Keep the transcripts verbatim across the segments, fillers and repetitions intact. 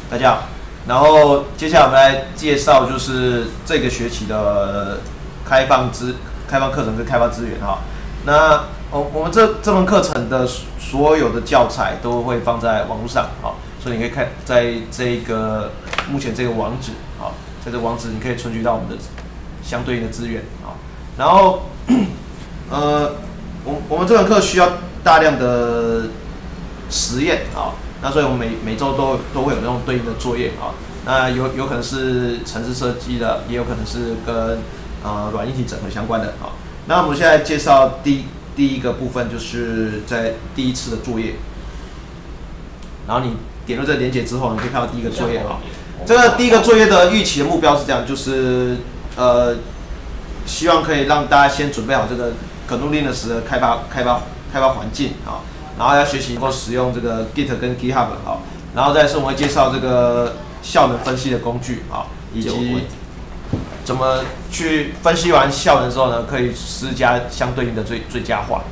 大家好。然后接下来我们来介绍就是这个学期的开放资开放课程跟开发资源哈。那我我们这这门课程的所有的教材都会放在网络上啊，所以你可以看在这个目前这个网址啊，在这个网址你可以存取到我们的相对应的资源啊。然后呃，我我们这门课需要大量的实验啊，那所以我们每每周都都会有那种对应的作业啊。那有有可能是程式设计的，也有可能是跟呃软硬体整合相关的啊。那我们现在介绍第第一个部分，就是在第一次的作业。然后你点入这个连结之后，你可以看到第一个作业啊。这个第一个作业的预期的目标是这样，就是呃，希望可以让大家先准备好这个 G N U Linux 的开发开发开发环境啊，然后要学习能够使用这个 Git 跟 GitHub 啊，然后再是我们会介绍这个效能分析的工具啊，以及怎么去分析完效能之后呢，可以施加相对应的最最佳化。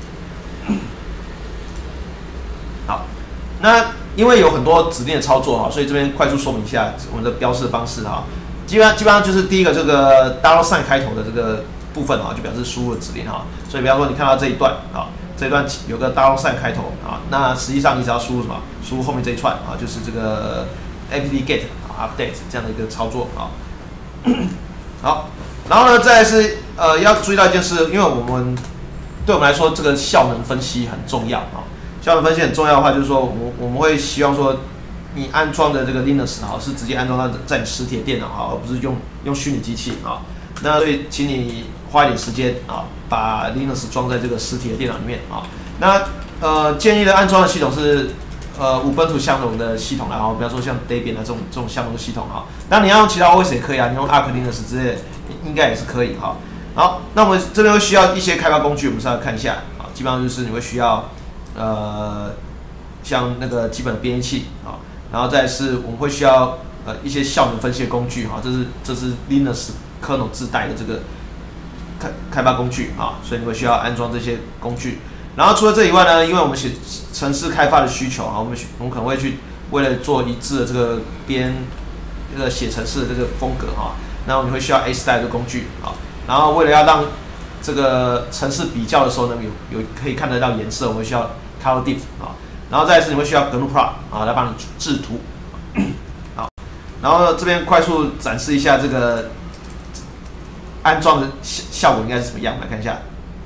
好，那因为有很多指令的操作哈，所以这边快速说明一下我们的标示方式哈。基本上基本上就是第一个这个 dollar sign 开头的这个部分啊，就表示输入的指令哈。所以比方说你看到这一段啊，这一段有个 dollar sign 开头啊，那实际上你只要输入什么？输入后面这一串啊，就是这个 apt get update 这样的一个操作啊。好，然后呢，再来是呃要注意到一件事，因为我们对我们来说这个效能分析很重要啊。效能分析很重要的话，就是说我们我们会希望说你安装的这个 Linux 啊是直接安装到在你实体的电脑啊，而不是用用虚拟机器啊。那所以请你花一点时间啊，把 Linux 装在这个实体的电脑里面啊。那呃建议的安装的系统是呃 Ubuntu 相容的系统啦，然后比方说像 Debian 啊这种这种相容的系统啊。当然你要用其他 O S 也可以啊，你用 Arch Linux 之类的应该也是可以哈。好，那我们这边会需要一些开发工具，我们稍微看一下啊。基本上就是你会需要呃像那个基本的编译器啊，然后再是我们会需要呃一些效能分析的工具哈，这是这是 Linux kernel 自带的这个开开发工具啊，所以你会需要安装这些工具。然后除了这以外呢，因为我们写程式开发的需求啊，我们我们可能会去为了做一致的这个编这个写程式的这个风格哈，那我们会需要 A style 的工具啊。然后为了要让这个程式比较的时候呢，有有可以看得到颜色，我们需要 color diff 啊。然后再是你会需要 G N U Prod 啊来帮你制图。好，然后这边快速展示一下这个安装的效果应该是什么样，来看一下。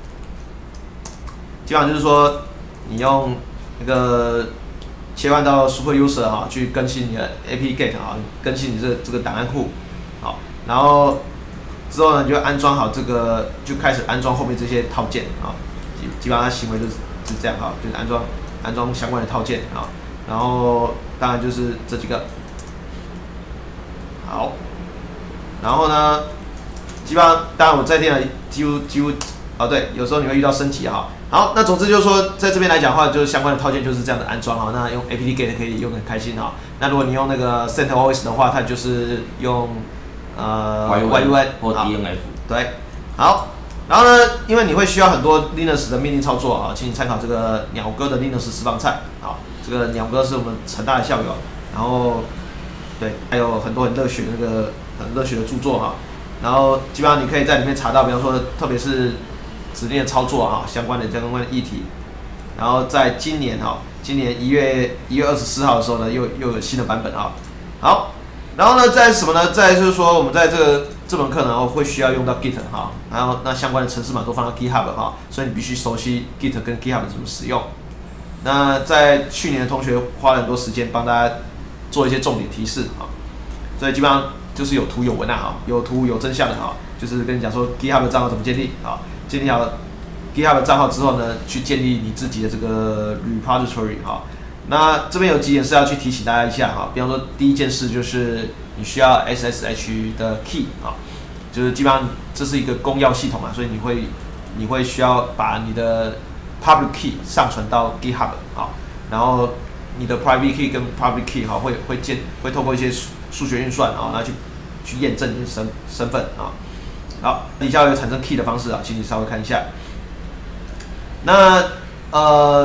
基本上就是说，你用那个切换到 Super User 哈，去更新你的 apt get 啊，更新你这个这个档案库，好，然后之后呢，你就安装好这个，就开始安装后面这些套件啊，基基本上行为就是是这样哈，就是安装安装相关的套件啊，然后当然就是这几个，好，然后呢，基本上当然我在电脑几乎几乎哦对，有时候你会遇到升级哈。好，那总之就是说，在这边来讲的话，就是相关的套件就是这样的安装哈。那用 apt get 可以用得很开心哈。那如果你用那个 CentOS 的话，它就是用呃 Y U N 或 D N F。 对，好，然后呢，因为你会需要很多 Linux 的命令操作啊，请你参考这个鸟哥的 Linux 私房菜啊。这个鸟哥是我们成大的校友，然后对，还有很多很热血那个很热血的著作哈。然后基本上你可以在里面查到，比方说特别是指令的操作哈，相关的相关的议题。然后在今年哈，今年一月一月二十四号的时候呢，又又有新的版本哈。好，然后呢，再什么呢？再就是说，我们在这个这门课呢，会需要用到 Git 哈，然后那相关的程式码都放到 GitHub 哈，所以你必须熟悉 Git 跟 GitHub 怎么使用。那在去年的同学花了很多时间帮大家做一些重点提示啊，所以基本上就是有图有文啊，有图有真相的啊，就是跟你讲说 GitHub 的账号怎么建立啊，建立好 GitHub 的账号之后呢，去建立你自己的这个 repository 啊。那这边有几点是要去提醒大家一下哈，比方说第一件事就是你需要 S S H 的 key 啊，就是基本上这是一个公钥系统啊，所以你会你会需要把你的 public key 上传到 GitHub 啊，然后你的 private key 跟 public key 哈会会建会透过一些数学运算啊，然后去去验证你的身身份啊。好，底下有产生 key 的方式啊，请你稍微看一下。那呃，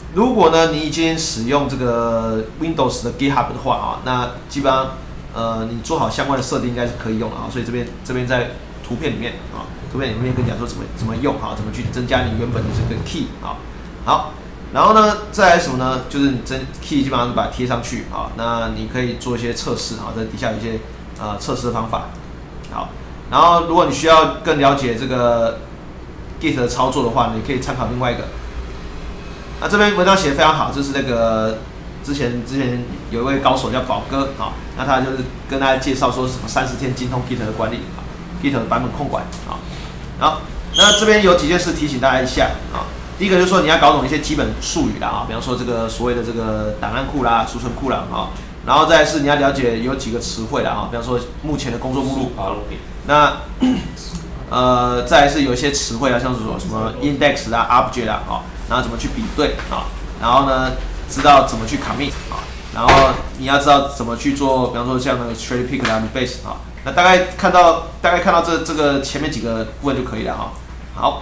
如果呢你已经使用这个 Windows 的 GitHub 的话啊，那基本上呃你做好相关的设定应该是可以用的啊。所以这边这边在图片里面啊，图片里面跟你讲说怎么怎么用啊，怎么去增加你原本的这个 key 啊。好，然后呢再来什么呢？就是你增 key 基本上把它贴上去啊，那你可以做一些测试啊，在底下有一些呃测试的方法。好，然后如果你需要更了解这个 Git 的操作的话，你可以参考另外一个。那这篇文章写得非常好，这是那个之前之前有一位高手叫宝哥啊，那他就是跟大家介绍说什么三十天精通 Git 的管理啊 ，Git 的版本控管啊。好，那这边有几件事提醒大家一下啊。第一个就是说你要搞懂一些基本术语啦啊，比方说这个所谓的这个档案库啦、储存库啦啊。然后再来是你要了解有几个词汇啦啊，比方说目前的工作目录啊。那呃，再来是有一些词汇啊，像是说什么 index 啦、object 啦啊，然后怎么去比对啊，然后呢，知道怎么去 commit 啊，然后你要知道怎么去做，比方说像那个 cherry pick 啦、rebase 啊，那大概看到大概看到这这个前面几个部分就可以了哈。好，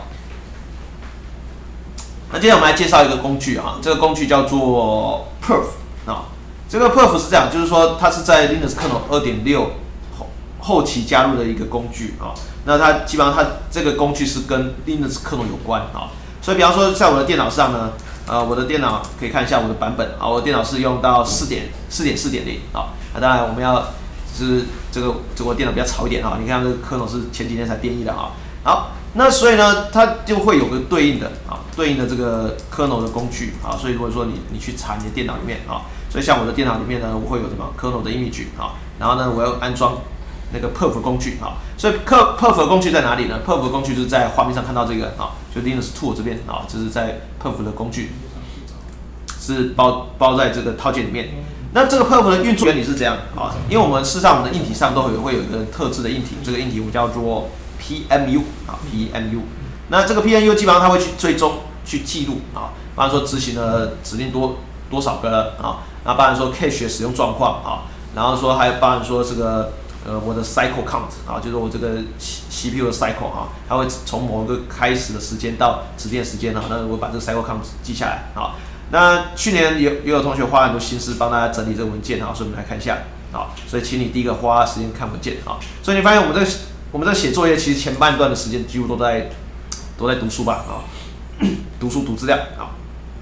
那接下来我们来介绍一个工具啊，这个工具叫做 perf 啊。这个 perf 是这样，就是说它是在 Linux kernel 二点六 后后期加入的一个工具啊。那它基本上它这个工具是跟 Linux kernel 有关啊。所以比方说在我的电脑上呢，呃，我的电脑可以看一下我的版本啊，我的电脑是用到四点四点四点零啊。那当然我们要就是这个这个电脑比较潮一点啊。你看这个 kernel 是前几年才编译的啊。好，那所以呢，它就会有个对应的啊，对应的这个 kernel 的工具啊。所以如果说你你去查你的电脑里面啊。所以像我的电脑里面呢，我会有什么 kernel 的 image 啊，然后呢，我要安装那个 perf 工具啊。所以 perf 的工具在哪里呢 ？perf 工具就是在画面上看到这个啊，就 Linux tool 这边啊，这是在 perf 的工具，是包包在这个套件里面。那这个 perf 的运作原理是这样啊，因为我们事实上我们的硬体上都会会有一个特制的硬体，这个硬体我们叫做 P M U 啊 ，P M U。那这个 P M U 基本上它会去追踪、去记录啊，比方说执行了指令多多少个了啊。那包含说 cache 的使用状况啊，然后说还包含说这个呃我的 cycle count 啊，就是我这个 C P U 的 cycle 啊，它会从某一个开始的时间到指定时间啊，那我把这个 cycle count 记下来啊。那去年也也有同学花很多心思帮大家整理这个文件啊，所以我们来看一下啊。所以请你第一个花时间看文件啊。所以你发现我们这个我们这个写作业其实前半段的时间几乎都在都在读书吧啊，读书读资料啊。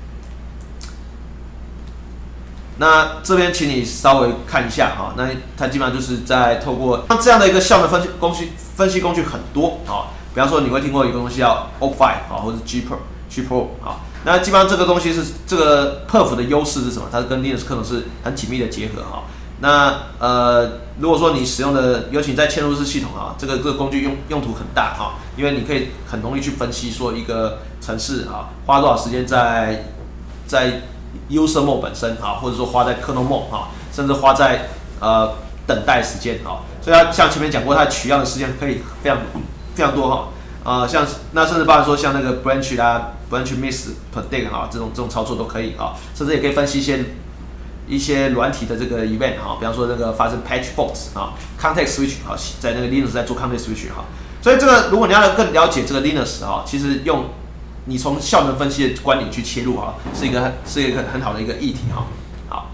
那这边请你稍微看一下啊，那它基本上就是在透过这样的一个效能分析工具，分析工具很多啊。比方说你会听过一个东西叫 O five 啊，或者 G-Pro、G-Pro 啊。那基本上这个东西是这个 perf 的优势是什么？它是跟 Linux kernel 是很紧密的结合啊。那呃，如果说你使用的，尤其你在嵌入式系统啊，这个这个工具用用途很大啊，因为你可以很容易去分析说一个程式啊，花多少时间在在user mode 本身啊，或者说花在 kernel mode 啊，甚至花在呃等待时间啊，所以它像前面讲过，它取样的时间可以非常非常多哈，呃，像那甚至包含说像那个 branch 啦 ，branch miss predict 啊，这种这种操作都可以啊，甚至也可以分析一些一些软体的这个 event 啊，比方说那个发生 patch faults 啊 ，context switch 啊，在那个 Linux 在做 context switch 哈，所以这个如果你要更了解这个 Linux 啊，其实用你从效能分析的观点去切入啊，是一个是一个很好的一个议题哈。好，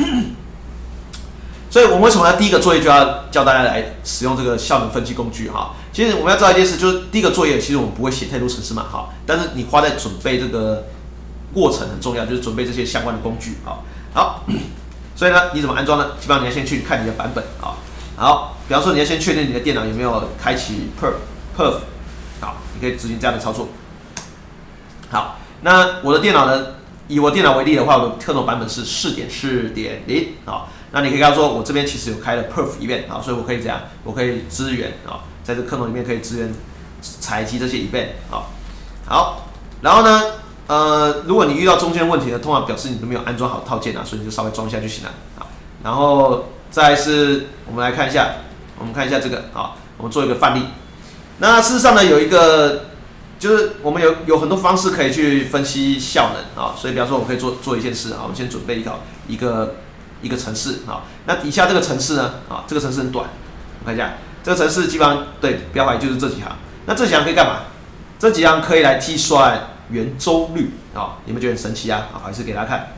所以我们为什么要第一个作业就要教大家来使用这个效能分析工具哈？其实我们要知道一件事，就是第一个作业其实我们不会写太多程式码哈，但是你花在准备这个过程很重要，就是准备这些相关的工具啊。好，所以呢，你怎么安装呢？基本上你要先去看你的版本啊。好，比方说你要先确定你的电脑有没有开启 perf perf， 好，你可以执行这样的操作。好，那我的电脑呢？以我电脑为例的话，我的 kernel 版本是 四点四点零 啊。那你可以跟他说，我这边其实有开了 perf event 啊，所以我可以怎样？我可以支援啊，在这 kernel 里面可以支援采集这些 event 啊。好，然后呢，呃，如果你遇到中间问题呢，通常表示你都没有安装好套件啊，所以你就稍微装一下就行了啊。然后再来是，我们来看一下，我们看一下这个啊，我们做一个范例。那事实上呢，有一个。就是我们有有很多方式可以去分析效能啊，所以比方说我们可以做做一件事啊，我们先准备一个一个一个程式啊，那底下这个程式呢啊，这个程式很短，我看一下，这个程式基本上对，不要怀疑就是这几行，那这几行可以干嘛？这几行可以来计算圆周率啊，有没有觉得很神奇啊？好，还是给大家看。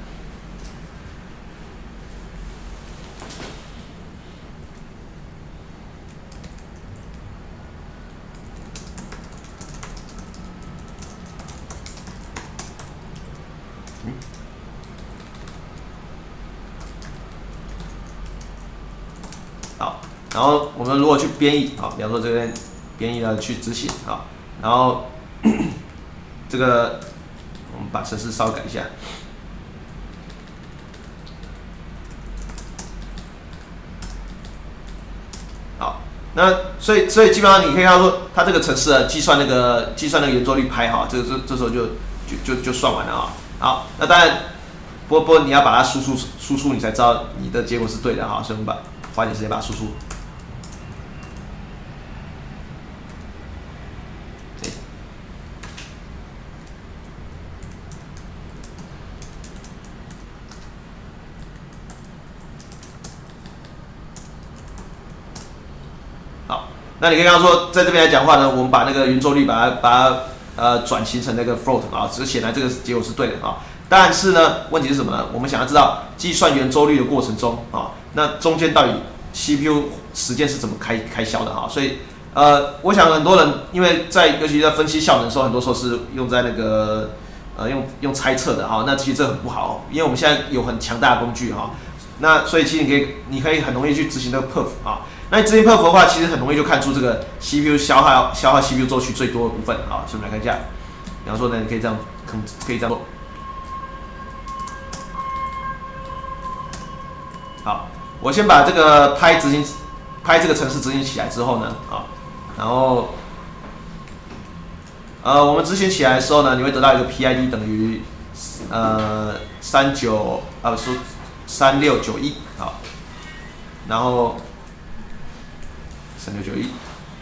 嗯。好，然后我们如果去编译啊，比方说这边编译呢去执行啊，然后这个我们把程式稍微改一下。好，那所以所以基本上你可以看到说，它这个程式啊，计算那个计算那个圆周率拍哈，这个这这时候就就就就算完了啊。好，那当然，不过不过你要把它输出输出，你才知道你的结果是对的哈。所以我们把花点时间把它输出。好，那你可以看到说，在这边来讲话呢，我们把那个圆周率把它把它呃转型成那个 float 啊，只是显然这个结果是对的啊。但是呢，问题是什么呢？我们想要知道计算圆周率的过程中啊，那中间到底 C P U 时间是怎么开开销的哈？所以呃，我想很多人因为在尤其在分析效能的时候，很多时候是用在那个呃用用猜测的哈。那其实这很不好，因为我们现在有很强大的工具哈。那所以其实你可以你可以很容易去执行这个 perf 啊。那你执行 perf 的话，其实很容易就看出这个 C P U 消耗消耗 C P U 周期最多的部分啊。所以我们来看一下，比方说呢，你可以这样可可以这样做。好，我先把这个拍执行拍这个程式执行起来之后呢，啊，然后呃，我们执行起来的时候呢，你会得到一个 P I D 等于呃三九啊，说三六九一好，然后三六九一，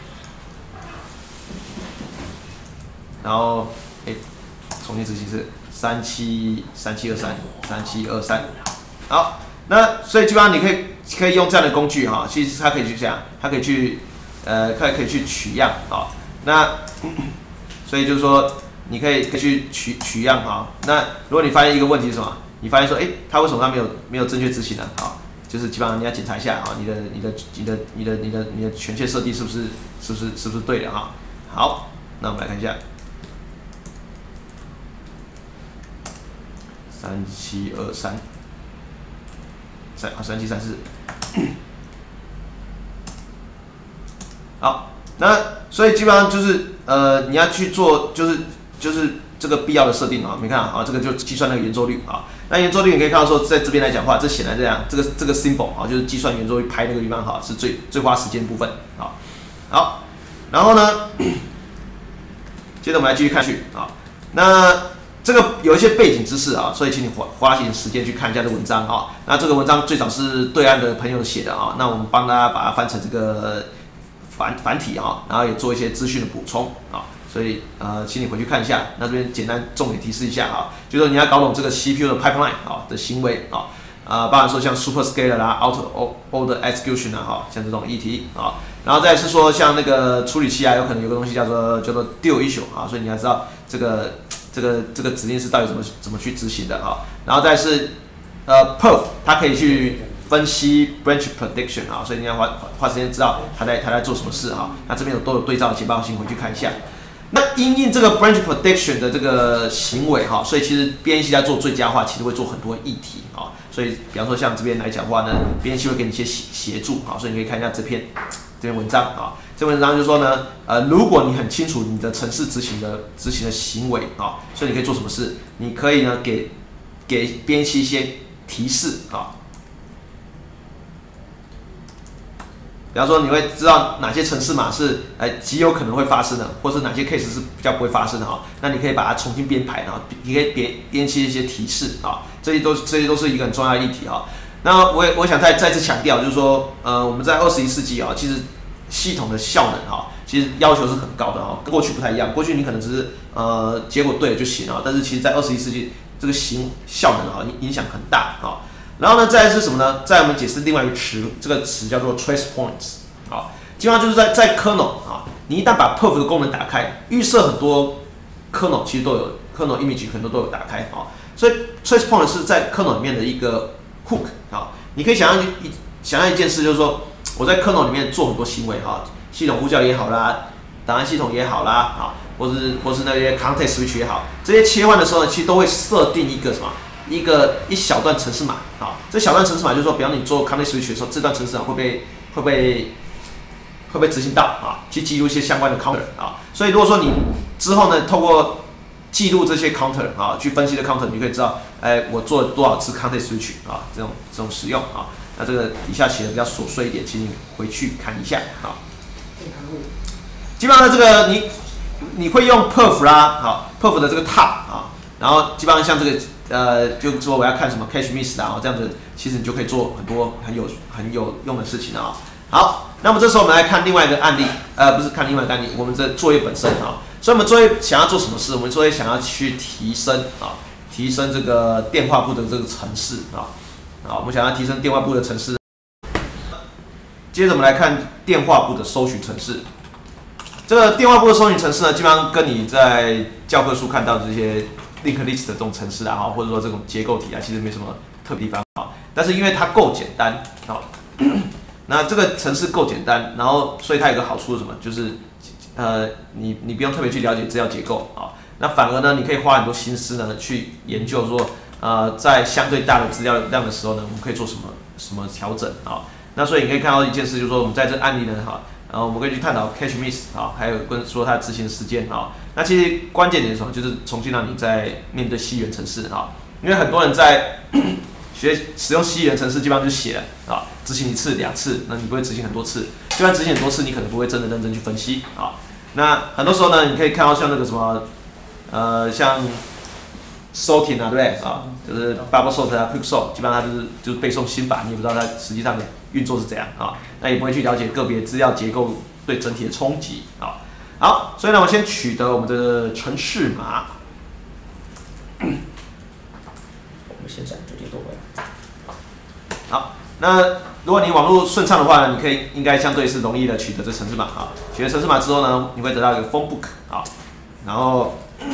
然后哎，重新执行是三七三七二三三七二三，好。那所以基本上你可以可以用这样的工具哈，其实它可以去这样，它可以去呃，它可以去取样啊。那所以就是说，你可以可以去取取样哈。那如果你发现一个问题是什么？你发现说，哎、欸，它为什么它没有没有正确执行呢？啊，就是基本上你要检查一下啊，你的你的你的你的你的你的权限设定是不是是不是是不是对的哈？好，那我们来看一下，三七二三。三啊三七三四，好，那所以基本上就是呃你要去做就是就是这个必要的设定啊，你看啊，这个就计算那个圆周率啊，那圆周率你可以看到说在这边来讲话，这显然这样，这个这个 symbol 啊就是计算圆周率拍那个圆盘哈是最最花时间的部分啊，好，然后呢，接着我们来继续看下去啊，那。这个有一些背景知识啊，所以请你花花一点时间去看一下这文章啊。那这个文章最早是对岸的朋友写的啊，那我们帮大家把它翻成这个繁繁体啊，然后也做一些资讯的补充啊。所以呃，请你回去看一下。那这边简单重点提示一下啊，就是说你要搞懂这个 C P U 的 pipeline 啊的行为啊，啊，包含说像 superscalar 啦、out order execution 啊，哈，像这种议题啊。然后再是说像那个处理器啊，有可能有个东西叫做叫做 deal issue 啊，所以你要知道这个。这个这个指令是到底怎么怎么去执行的啊？然后再是呃 perf， 它可以去分析 branch prediction 啊，所以你要花花时间知道它在它在做什么事啊。那这边有都有对照的情报，请回去看一下。那因应这个 branch prediction 的这个行为哈，所以其实编译器在做最佳化，其实会做很多议题啊。所以比方说像这边来讲的话呢，编译器会给你一些协协助啊，所以你可以看一下这篇这篇文章啊。这篇文章就说呢，呃，如果你很清楚你的程式执行的执行的行为啊，所以你可以做什么事？你可以呢给给编译器一些提示啊，比方说你会知道哪些程式码是哎极有可能会发生的，或是哪些 case 是比较不会发生的啊，那你可以把它重新编排，然后你可以编编辑一些提示啊，这些都这些都是一个很重要的议题啊。那我也我想再再次强调，就是说，呃，我们在二十一世纪啊，其实系统的效能哈，其实要求是很高的哈，跟过去不太一样。过去你可能只是呃结果对了就行啊，但是其实在二十一世纪，这个行效能哈影响很大啊。然后呢，再来是什么呢？再我们解释另外一个词，这个词叫做 trace points 啊，基本上就是在在 kernel 啊，你一旦把 perf 的功能打开，预设很多 kernel 其实都有 kernel image 很多都有打开啊。所以 trace point 是在 kernel 里面的一个 hook 啊。你可以想象一想象一件事，就是说我在 kernel 里面做很多行为哈，系统呼叫也好啦，档案系统也好啦啊，或是或是那些 context switch 也好，这些切换的时候呢，其实都会设定一个什么？一个一小段程式码啊，这小段程式码就是说，比方你做 context switch 的时候，这段程式码会被会被会被执行到啊，去记录一些相关的 counter 啊。所以如果说你之后呢，透过记录这些 counter 啊，去分析的 counter， 你可以知道，哎，我做了多少次 context switch 啊，这种这种使用啊。那这个底下写的比较琐碎一点，请你回去看一下啊。基本上呢，这个你你会用 perf 啦，啊 perf 的这个 top 啊，然后基本上像这个。呃，就说我要看什么 cache miss 啊，这样子其实你就可以做很多很有很有用的事情啊。好，那么这时候我们来看另外一个案例，呃，不是看另外一个案例，我们的作业本身啊。所以我们作业想要做什么事？我们作业想要去提升啊，提升这个电话簿的这个程式啊。啊，我们想要提升电话簿的程式。接着我们来看电话簿的搜寻程式。这个电话簿的搜寻程式呢，基本上跟你在教科书看到的这些link list 的这种程式啊，或者说这种结构体啊，其实没什么特别地方啊。但是因为它够简单啊，那这个程式够简单，然后所以它有个好处是什么？就是呃，你你不用特别去了解资料结构啊，那反而呢，你可以花很多心思呢去研究说，呃，在相对大的资料量的时候呢，我们可以做什么什么调整啊。那所以你可以看到一件事，就是说我们在这个案例呢，哈。然后我们可以去探讨 cache miss 啊，还有跟说它的执行时间啊。那其实关键点是什么？就是重新让你在面对西元程式啊，因为很多人在学使用西元程式，基本上就写了啊，执行一次两次，那你不会执行很多次。就算执行很多次，你可能不会真的认真去分析啊。那很多时候呢，你可以看到像那个什么，呃，像 sorting 啊，对不对啊？就是 bubble sort 啊 ，quick sort， 基本上它就是就是背诵心法，你也不知道它实际上的运作是怎样啊。那也不会去了解个别资料结构对整体的冲击啊。好，所以呢，我先取得我们的程式码。我们先暂决定都回来。好，那如果你网络顺畅的话呢，你可以应该相对是容易的取得这程式码啊。取得程式码之后呢，你会得到一个 phone book 啊，然后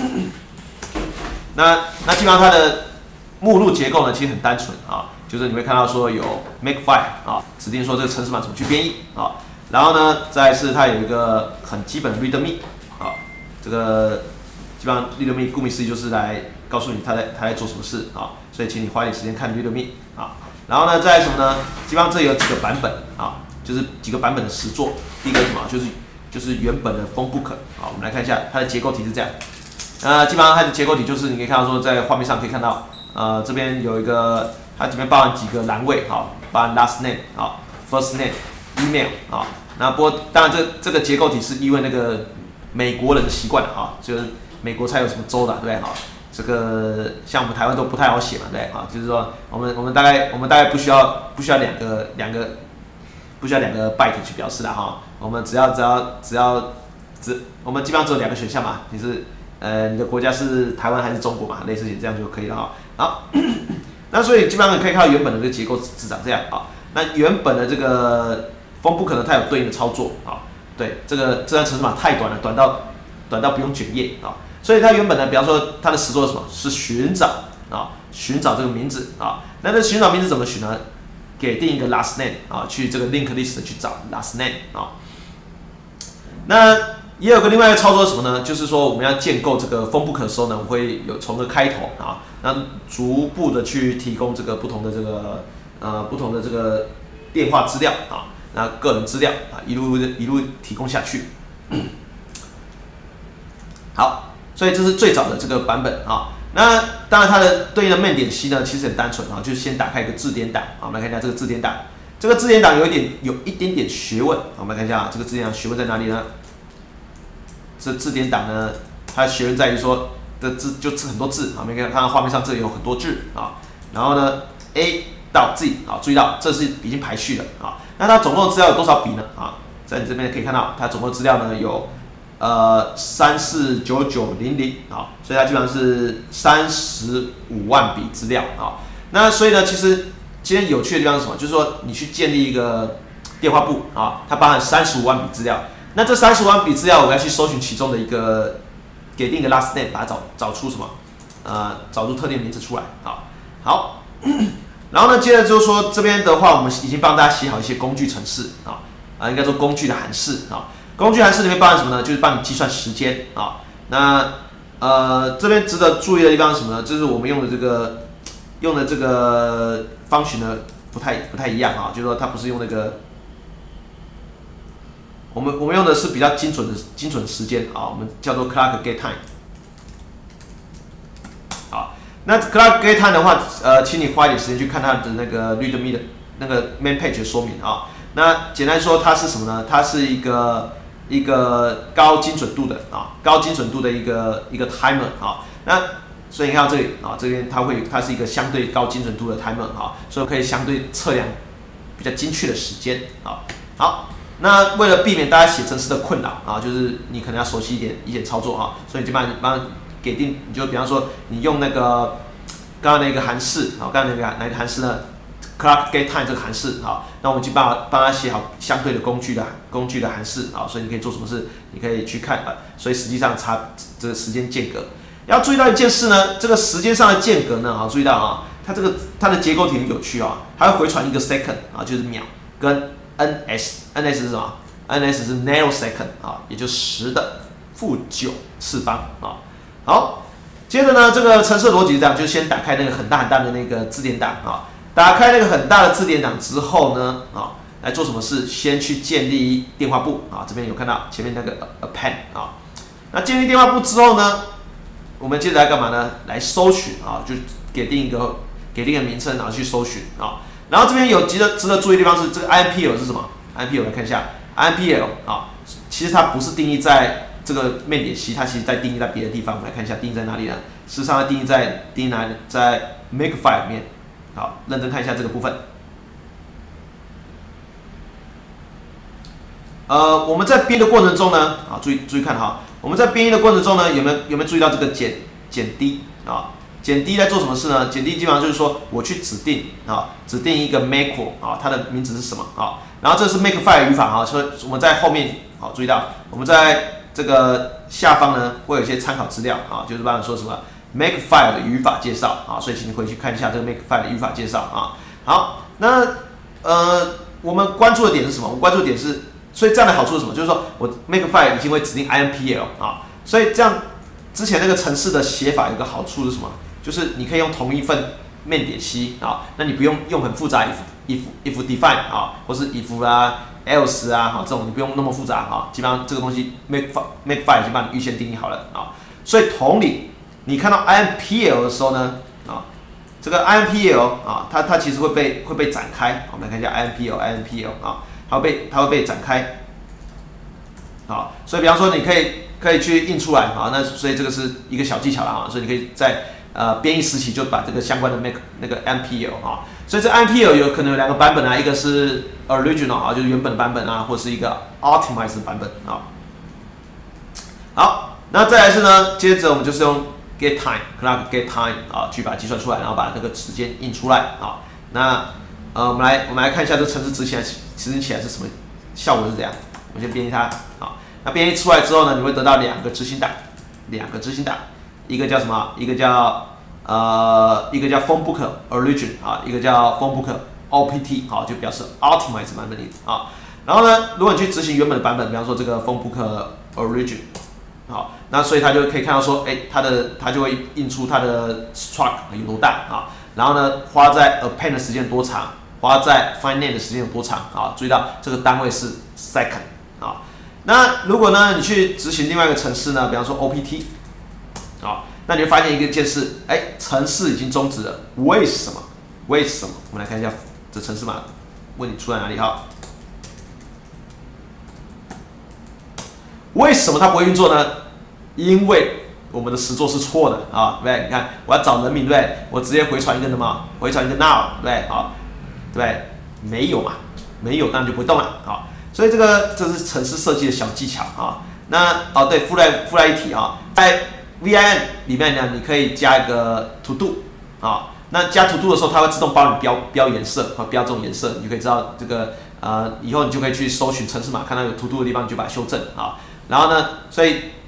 那那基本上它的目录结构呢，其实很单纯啊。就是你会看到说有 makefile 啊，指定说这个程式码怎么去编译啊，然后呢，再是它有一个很基本的 readme 啊，这个基本上 readme 顾名思义就是来告诉你他在他在做什么事啊，所以请你花一点时间看 readme 啊，然后呢，再什么呢？基本上这有几个版本啊，就是几个版本的实作。第一个是什么？就是就是原本的 phone book 啊，我们来看一下它的结构体是这样。呃，基本上它的结构体就是你可以看到说在画面上可以看到，呃，这边有一个。它里面包含几个栏位，好，包含 last name 啊 ，first name、email 啊。那不过当然这这个结构体是因为那个美国人的习惯啊，就是美国才有什么州的，对不对？哈，这个像我们台湾都不太好写嘛，对不对？啊，就是说我们我们大概我们大概不需要不需要两个两个不需要两个 byte 去表示的哈，我们只要只要只要只我们基本上只有两个选项嘛，你是呃你的国家是台湾还是中国嘛，类似这样就可以了哈。好。那所以基本上你可以看到原本的这个结构是长这样啊。那原本的这个 phone book 呢，它有对应的操作啊。对，这个这段程式码太短了，短到短到不用卷页啊。所以它原本呢，比方说它的实作是什么？是寻找啊，寻找这个名字啊。那这寻找名字怎么寻呢？给定一个 last name 啊，去这个 link list 去找 last name 啊。那也有个另外一个操作是什么呢？就是说我们要建构这个 phone book 的时候呢，我会有从个开头啊，那逐步的去提供这个不同的这个呃不同的这个电话资料啊，那个人资料啊，一路一路提供下去。好，所以这是最早的这个版本啊。那当然它的对应的 main 点 C 呢，其实很单纯啊，就是先打开一个字典档啊，我们来看一下这个字典档。这个字典档有一点有一点点学问，我们来看一下这个字典档学问在哪里呢？这字典档呢，它的学问在于说的字就字很多字啊，我们可以看到画面上这里有很多字啊。然后呢 ，A 到 Z 啊，注意到这是已经排序了啊。那它总共的资料有多少笔呢？啊，在你这边可以看到，它总共资料呢有呃三四九九零零啊，所以它基本上是三十五万笔资料啊。那所以呢，其实今天有趣的地方是什么？就是说你去建立一个电话簿啊，它包含三十五万笔资料。那这三十万笔资料，我们要去搜寻其中的一个给定一个 last name， 把它找找出什么，呃，找出特定名字出来。好，好，然后呢，接着就是说这边的话，我们已经帮大家写好一些工具程式啊，啊，应该说工具的函式啊。工具函式里面包含什么呢？就是帮你计算时间啊。那呃，这边值得注意的地方是什么呢？就是我们用的这个用的这个方式呢，不太不太一样啊，就是说它不是用那个。我们我们用的是比较精准的精准的时间啊，我们叫做 clock get time。好，那 clock get time 的话，呃，请你花一点时间去看它的那个 readme 的那个 main page 的说明啊。那简单说，它是什么呢？它是一个一个高精准度的啊，高精准度的一个一个 timer 啊。那所以你看到这里啊，这边它会它是一个相对高精准度的 timer 啊，所以可以相对测量比较精确的时间啊。好。那为了避免大家写程式的困扰啊，就是你可能要熟悉一点一点操作哈，所以就帮你帮给定，你就比方说你用那个刚刚那个函式啊，刚刚那个哪个函式呢 ？clock get time 这个函式啊，那我们就帮帮他写好相对的工具的工具的函式啊，所以你可以做什么事？你可以去看啊，所以实际上差这个时间间隔。要注意到一件事呢，这个时间上的间隔呢，啊，注意到啊，它这个它的结构挺有趣啊，它会回传一个 second 啊，就是秒跟。N S，N S 是什么 ？N S 是 nanosecond 啊，也就是十的负九次方啊。好，接着呢，这个程式逻辑是这样，就先打开那个很大很大的那个字典档啊，打开那个很大的字典档之后呢，啊，来做什么事？先去建立电话簿啊，这边有看到前面那个 append 啊。那建立电话簿之后呢，我们接着来干嘛呢？来搜寻啊，就给定一个给定一个名称，然后去搜寻啊。然后这边有值得值得注意的地方是，这个 I M P L 是什么 ？I M P L 来看一下 ，I M P L 啊，其实它不是定义在这个面点C，它其实在定义在别的地方。我们来看一下，定义在哪里呢？事实上，它定义在定义哪里？在 Makefile 里面。好，认真看一下这个部分。呃，我们在编的过程中呢，啊，注意注意看哈，我们在编译的过程中呢，有没有有没有注意到这个减减低啊？减低在做什么事呢？减低基本上就是说，我去指定啊，指定一个 macro 啊，它的名字是什么啊？然后这是 Makefile 语法啊，所以我们在后面好注意到，我们在这个下方呢会有一些参考资料啊，就是帮你说什么 Makefile 的语法介绍啊，所以请你回去看一下这个 Makefile 的语法介绍啊。好，那呃，我们关注的点是什么？我们关注的点是，所以这样的好处是什么？就是说我 Makefile 已经会指定 I M P L 啊，所以这样之前那个程式的写法有一个好处是什么？就是你可以用同一份面点C啊，那你不用用很复杂 if if if define 啊，或是 if 啊 else 啊，哈，这种你不用那么复杂啊，基本上这个东西 make Makefile 已经帮你预先定义好了啊。所以同理，你看到 I M P L 的时候呢，啊，这个 I M P L 啊，它它其实会被会被展开，我们来看一下 I M P L I M P L 啊，它会被它会被展开，啊，所以比方说你可以可以去印出来啊，那所以这个是一个小技巧了啊，所以你可以在呃，编译时期就把这个相关的 make 那个 M P L 啊，所以这 M P L 有可能有两个版本啊，一个是 original 啊，就是原本的版本啊，或是一个 optimized 版本啊。好，那再来是呢，接着我们就是用 get time clock get time 啊，去把它计算出来，然后把那个时间印出来啊。那呃，我们来我们来看一下这个程式执行执行起来是什么效果是怎样。我们先编译它啊，那编译出来之后呢，你会得到两个执行档，两个执行档。一个叫什么？一个叫呃，一个叫 PhoneBook Origin 啊，一个叫 PhoneBook O P T 好，就表示 Optimized 版本里啊。然后呢，如果你去执行原本的版本，比方说这个 PhoneBook Origin 好，那所以它就可以看到说，哎，它的它就会印出它的 struct 有多大啊。然后呢，花在 append 的时间多长，花在 find name 的时间有多长啊？注意到这个单位是 second 啊。那如果呢，你去执行另外一个程式呢，比方说 O P T。好，那你会发现一个件事，哎，程式已经终止了，为什么？为什么？我们来看一下这程式码问题出在哪里哈？为什么它不会运作呢？因为我们的实作是错的啊，对不对？你看，我要找人名，对不对？我直接回传一个什么？回传一个 now， 对不对？好，对不对？没有嘛，没有，当然就不会动了。好，所以这个这是程式设计的小技巧啊。那哦，对，附带附带一提啊，在V I M 里面呢，你可以加一个 to do 啊，那加 to do 的时候，它会自动帮你标标颜色和标这种颜色，你就可以知道这个呃，以后你就可以去搜寻程式码，看到有 to do 的地方，你就把它修正啊。然后呢，所以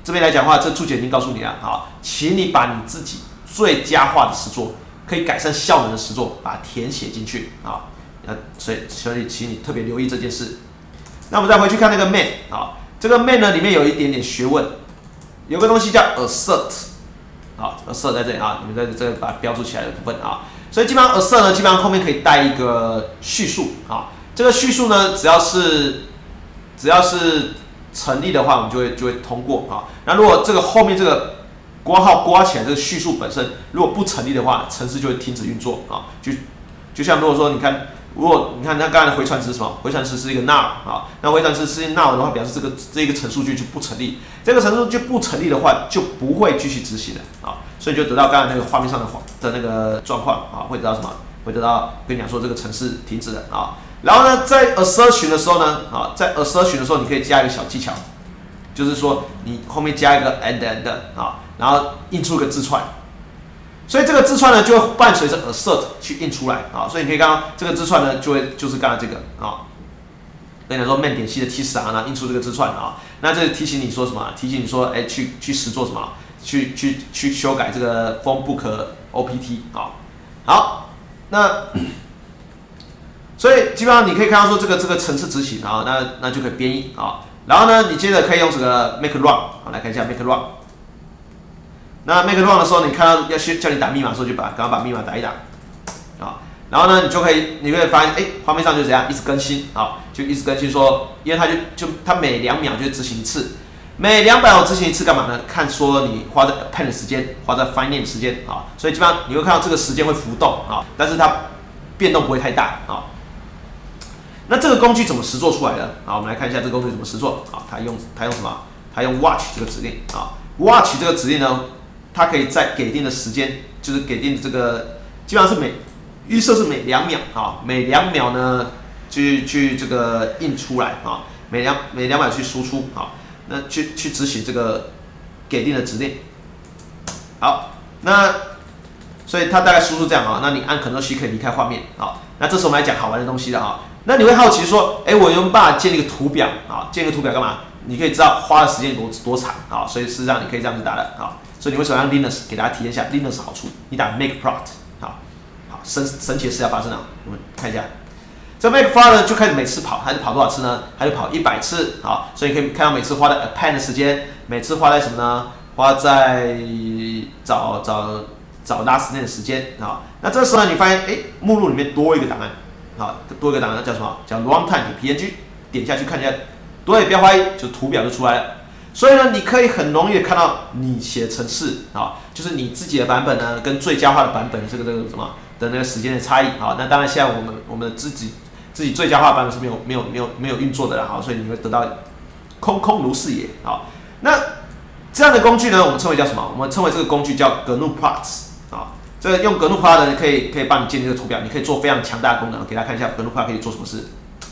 这边来讲的话，这注解已经告诉你了啊，请你把你自己最佳化的实作，可以改善效能的实作，把它填写进去啊。那所以所以请你特别留意这件事。那我们再回去看那个 main 啊，这个 main 呢里面有一点点学问，有个东西叫 assert。好 ，assert 在这里啊，你们在这把它标注起来的部分啊，所以基本上 assert 呢，基本上后面可以带一个叙述啊，这个叙述呢，只要是只要是成立的话，我们就会就会通过啊。那如果这个后面这个括号刮起来，这个叙述本身如果不成立的话，程式就会停止运作啊。就就像如果说你看，如果你看它刚才的回传值是什么？回传值是一个 null 啊，那回传值是 null 的话，表示这个这一个陈述句就不成立。这个陈述句不成立的话，就不会继续执行了啊。所以就得到刚才那个画面上的的那个状况啊，会得到什么？会得到跟你讲说这个程式停止了啊。然后呢，在 assertion 的时候呢，啊，在 assertion 的时候，你可以加一个小技巧，就是说你后面加一个 and and 啊，然后印出一个字串。所以这个字串呢，就会伴随着 assert 去印出来啊，所以你可以看到这个字串呢，就会就是刚才这个啊，跟你说 main 点 c 的 T 十 R 呢，印出这个字串啊，那这提醒你说什么？提醒你说，哎，去去实做什么？去去去修改这个 phone book O P T 啊。好，那所以基本上你可以看到说这个这个程式执行啊，那那就可以编译啊，然后呢，你接着可以用这个 make run 啊，来看一下 make run。那 make run 的时候，你看到要叫你打密码的时候，就把赶快把密码打一打，啊，然后呢，你就可以，你会发现，哎，画面上就怎样，一直更新，啊，就一直更新说，因为它就就它每两秒就会执行一次，每两百秒执行一次干嘛呢？看说你花在 append 的时间，花在 find name 时间，啊，所以基本上你会看到这个时间会浮动，啊，但是它变动不会太大，啊。那这个工具怎么实作出来的？啊，我们来看一下这个工具怎么实作，啊，它用它用什么？它用 watch 这个指令，啊 ，watch 这个指令呢？它可以在给定的时间，就是给定的这个，基本上是每预设是每两秒啊，每两秒呢去去这个印出来啊，每两每两秒去输出啊，那去去执行这个给定的指令。好，那所以它大概输出这样啊，那你按 Ctrl C 可以离开画面啊。那这时候我们来讲好玩的东西了啊。那你会好奇说，哎，我有没有办法建立一个图表啊？建立一个图表干嘛？你可以知道花的时间多多长啊，所以事实上你可以这样子打的啊。所以你为什么要 Linux？ 给大家体验一下 Linux 好处。你打 make plot， 好，好神神奇的事要发生了。我们看一下，这 make plot 呢就开始每次跑，它就跑多少次呢？它就跑一百次，好，所以你可以看到每次花在 append 的时间，每次花在什么呢？花在找找找 last name 的时间啊。那这时候呢，你发现哎，目录里面多一个档案，好，多一个档案叫什么？叫 runtime.png， 点下去看一下，对，不要怀疑，就图表就出来了。所以呢，你可以很容易的看到你写的程式啊，就是你自己的版本呢，跟最佳化的版本这个这个什么的那个时间的差异啊。那当然，现在我们我们自己自己最佳化的版本是没有没有没有没有运作的啦，好，所以你会得到空空如是也啊。那这样的工具呢，我们称为叫什么？我们称为这个工具叫 G N U Plots 啊。这个用 G N U Plot 呢，可以可以帮你建立这个图表，你可以做非常强大的功能。给大家看一下 G N U Plot 可以做什么事。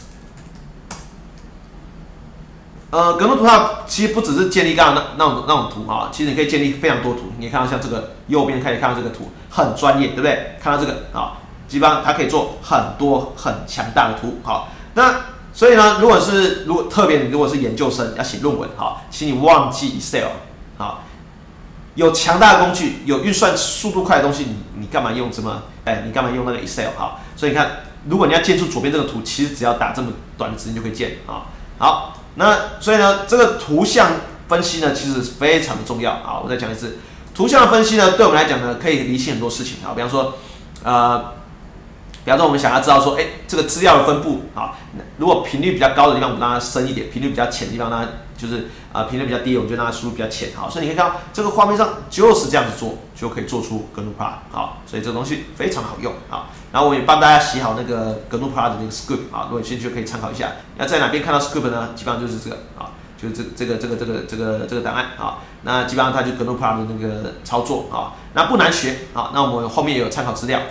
呃 ，G N U Plot 其实不只是建立刚刚那那种那种图啊，其实你可以建立非常多图。你可以看到像这个右边可以看到这个图，很专业，对不对？看到这个啊，基本上它可以做很多很强大的图。好，那所以呢，如果是如果特别你如果是研究生要写论文，好，请你忘记 Excel 啊。有强大的工具，有运算速度快的东西，你你干嘛用这么？哎，你干嘛用那个 Excel 哈？所以你看，如果你要建出左边这个图，其实只要打这么短的时间就可以建啊。好，那所以呢，这个图像分析呢，其实非常的重要啊。我再讲一次，图像分析呢，对我们来讲呢，可以理清很多事情啊。比方说，呃，比方说我们想要知道说，哎，这个资料的分布啊，如果频率比较高的地方，我们让它深一点；频率比较浅的地方，让它就是啊，频率比较低，我们就让它输入比较浅，好，所以你可以看到这个画面上就是这样子做，就可以做出 G N U Plot， 好，所以这个东西非常好用啊。然后我也帮大家写好那个 G N U Plot 的那个 script 啊，如果有兴趣可以参考一下。那在哪边看到 script 呢？基本上就是这个啊，就是这这个这个这个这个这个档案啊。那基本上它就 G N U Plot 的那个操作啊，那不难学啊。那我们后面也有参考资料。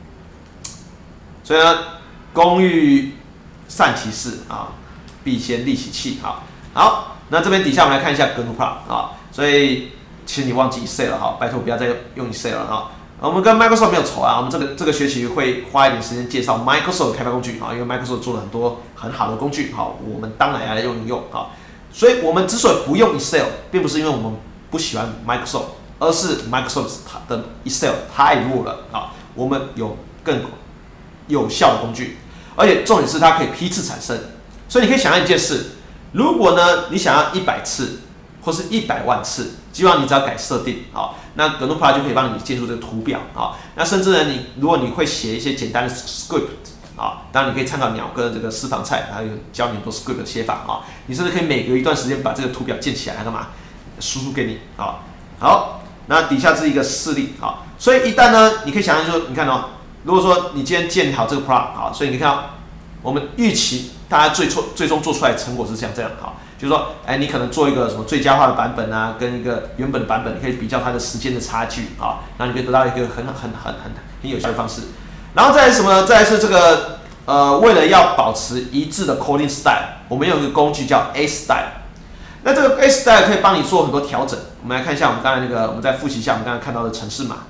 所以呢，工欲善其事啊，必先利其器，好，好。那这边底下我们来看一下 G N U Plot 啊，所以请你忘记 Excel 了哈，拜托不要再用 Excel 了哈。我们跟 Microsoft 没有仇啊，我们这个这个学期会花一点时间介绍 Microsoft 的开发工具啊，因为 Microsoft 做了很多很好的工具，好，我们当然要来用一用啊。 所以我们之所以不用 Excel， 并不是因为我们不喜欢 Microsoft， 而是 Microsoft 的 Excel 太弱了啊。我们有更有效的工具，而且重点是它可以批次产生。所以你可以想象一件事：如果呢你想要一百次或是一百万次，基本上你只要改设定啊，那 G N U Plus 就可以帮你建出这个图表啊。那甚至呢，你如果你会写一些简单的 script。啊，当然你可以参考鸟哥这个私房菜，还有教你很多 script 的写法啊。你甚至可以每隔一段时间把这个图表建起来，干嘛？输出给你啊。好，那底下是一个示例啊。所以一旦呢，你可以想象说，你看哦，如果说你今天建好这个 prompt 啊，所以你看到我们预期大家最终最终做出来的成果是像这样啊，就是说，哎，你可能做一个什么最佳化的版本啊，跟一个原本的版本，你可以比较它的时间的差距啊，然后你可以得到一个很很很很很有效的方式。然后再来是什么呢？再来是这个呃，为了要保持一致的 coding style， 我们用一个工具叫 A Style。那这个 A Style 可以帮你做很多调整。我们来看一下我们刚才那个，我们再复习一下我们刚才看到的程式码。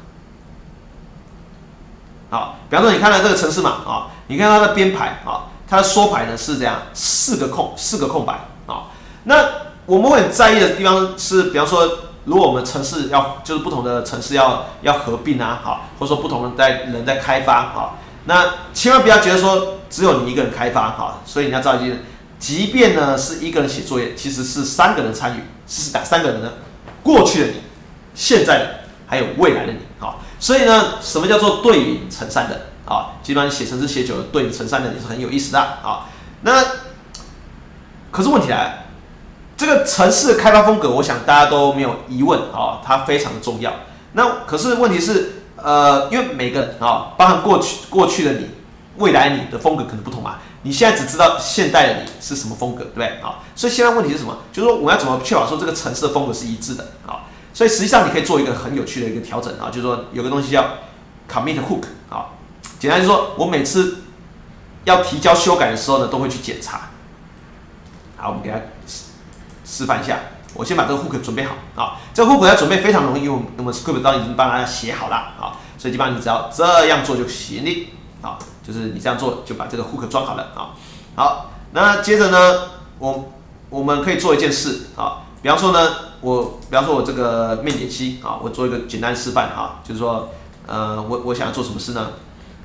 好，比方说你看到这个程式码啊，你看它的编排啊，它的缩排呢是这样，四个空，四个空白啊。那我们会很在意的地方是，比方说，如果我们程式要就是不同的程式要要合并啊，好，或者说不同的在人在开发啊，那千万不要觉得说只有你一个人开发哈，所以你要知道一件，即便呢是一个人写作业，其实是三个人参与，是哪三个人呢？过去的你、现在的还有未来的你，好，所以呢，什么叫做对应成三人啊？基本上写程式写久了，对应成三人也是很有意思的啊。那可是问题来了。这个程式的开发风格，我想大家都没有疑问啊，它非常的重要。那可是问题是，呃，因为每个人啊，包含过去过去的你、未来你的风格可能不同嘛。你现在只知道现代的你是什么风格，对不对啊？所以现在问题是什么？就是说我们要怎么确保说这个程式的风格是一致的啊？所以实际上你可以做一个很有趣的一个调整啊，就是说有个东西叫 commit hook 啊，简单就是说我每次要提交修改的时候呢，都会去检查。好，我们给它示范一下，我先把这个 hook 准备好啊。这个 hook 要准备非常容易，因为我们 script 当然已经帮大家写好了啊，所以基本上你只要这样做就行了啊，就是你这样做就把这个 hook 装好了啊。好，那接着呢，我我们可以做一件事啊，比方说呢，我比方说我这个面点机啊，我做一个简单示范啊，就是说呃，我我想要做什么事呢？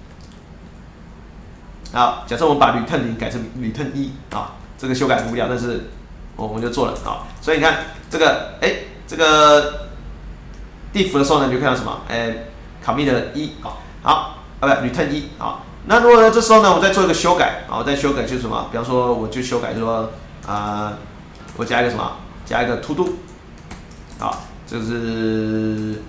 好，假设我们把 return 零改成 return 一啊，这个修改很无聊，但是我们就做了啊，所以你看这个，哎，这个 diff 的时候呢，你就看到什么？哎 ，commit 一啊，好，啊不 return 一啊。那如果呢这时候呢，我再做一个修改啊，我再修改就是什么？比方说我就修改说啊、呃，我加一个什么？加一个 to do 啊，就是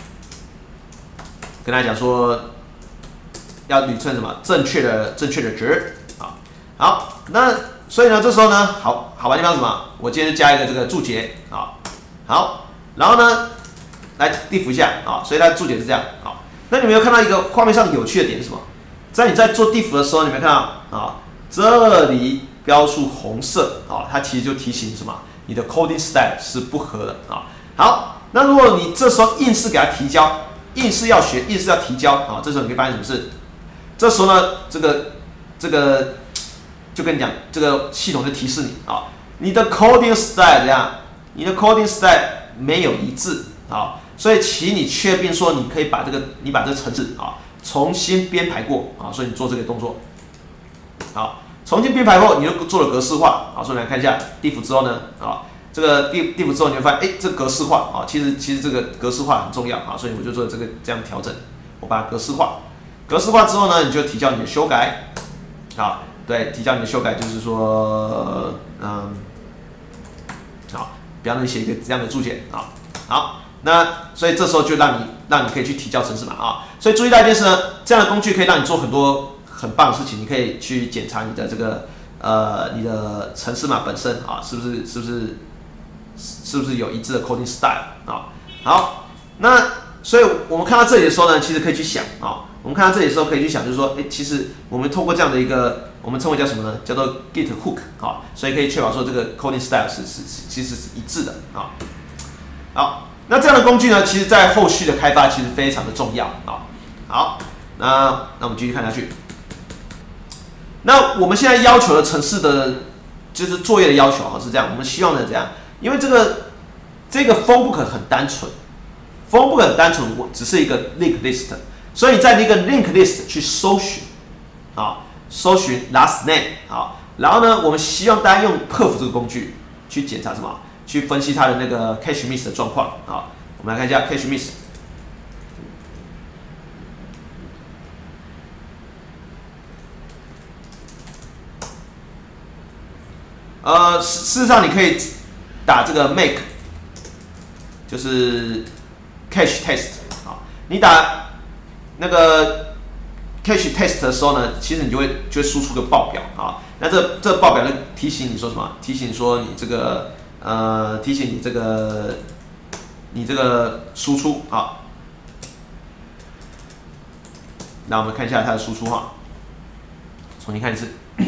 跟大家讲说要 return 什么？正确的正确的值啊。好，那所以呢，这时候呢，好好玩地方是什么？我今天就加一个这个注解啊，好，然后呢，来 diff 一下啊，所以它注解是这样啊。那你们有看到一个画面上有趣的点是什么？在你在做 diff 的时候，你们看到啊，这里标注红色啊，它其实就提醒什么？你的 coding style 是不合的啊。好，那如果你这时候硬是给它提交，硬是要学，硬是要提交啊，这时候你可以发现什么事？这时候呢，这个这个。就跟你讲，这个系统就提示你啊，你的 coding style 怎样？你的 coding style 没有一致啊，所以请你确定说你可以把这个你把这个程式啊重新编排过啊，所以你做这个动作，好，重新编排后你就做了格式化啊，所以来看一下 diff 之后呢啊，这个 diff diff 之后你会发现，哎，这个格式化啊，其实其实这个格式化很重要啊，所以我就做这个这样调整，我把它格式化，格式化之后呢，你就提交你的修改，啊。对，提交你的修改就是说，嗯，好，比方说你写一个这样的注解啊，好，那所以这时候就让你让你可以去提交程式码啊，所以注意到一件事呢，这样的工具可以让你做很多很棒的事情，你可以去检查你的这个呃你的程式码本身啊，是不是是不是是不是有一致的 coding style 啊，好，那所以我们看到这里的时候呢，其实可以去想啊，我们看到这里的时候可以去想，就是说，哎，其实我们透过这样的一个我们称为叫什么呢？叫做 git hook 啊，所以可以确保说这个 coding style 是是是其实是一致的啊。好，那这样的工具呢，其实在后续的开发其实非常的重要啊。好，那那我们继续看下去。那我们现在要求的程式的就是作业的要求哈是这样，我们希望呢怎样？因为这个这个 phone book 很单纯 ，phone book 很单纯，我只是一个 link list， 所以你在那个 link list 去搜寻，啊，搜寻 last name， 好，然后呢，我们希望大家用 perf 这个工具去检查什么？去分析它的那个 cache miss 的状况，好，我们来看一下 cache miss。呃，事实上你可以打这个 make， 就是 cache test 啊。你打那个 cache test 的时候呢，其实你就会就会输出个报表啊。那这这报表就提醒你说什么？提醒说你这个呃，提醒你这个你这个输出啊。那我们看一下它的输出哈，重新看一次。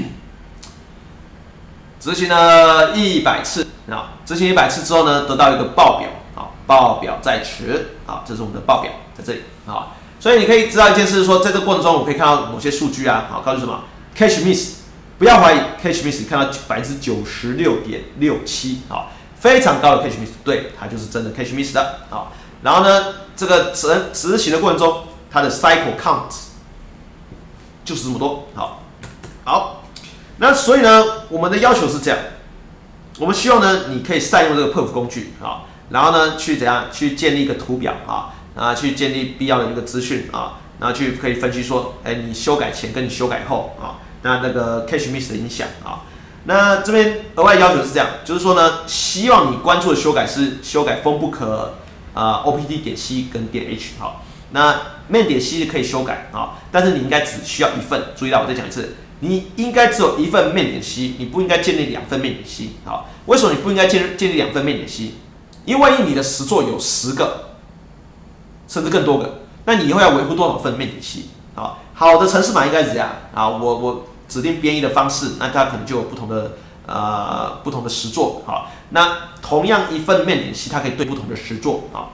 执行了一百次啊，执行一百次之后呢，得到一个报表啊，报表在此啊，这是我们的报表在这里啊，所以你可以知道一件事，说在这个过程中，我可以看到某些数据啊，好，告诉什么 cache miss， 不要怀疑 cache miss， 你看到百分之九十六点六七啊，非常高的 cache miss， 对，它就是真的 cache miss 的啊。然后呢，这个执执行的过程中，它的 cycle count 就是这么多，好，好。那所以呢，我们的要求是这样，我们希望呢，你可以善用这个 perf 工具啊，然后呢，去怎样去建立一个图表啊，啊，去建立必要的一个资讯啊，然后去可以分析说，哎，你修改前跟你修改后啊，那那个 cache miss 的影响啊。那这边额外要求是这样，就是说呢，希望你关注的修改是修改 phone book 啊 opt 点 c 跟点 h 好，那 main 点 c 可以修改啊，但是你应该只需要一份，注意到我再讲一次。你应该只有一份面点 C， 你不应该建立两份面点 C。好，为什么你不应该建立建立两份面点 C？ 因为万一你的实作有十个，甚至更多个，那你以后要维护多少份面点 C？ 好，好的程式码应该是这样啊，我我指定编译的方式，那它可能就有不同的呃不同的实作。好，那同样一份面点 C， 它可以对不同的实作。好，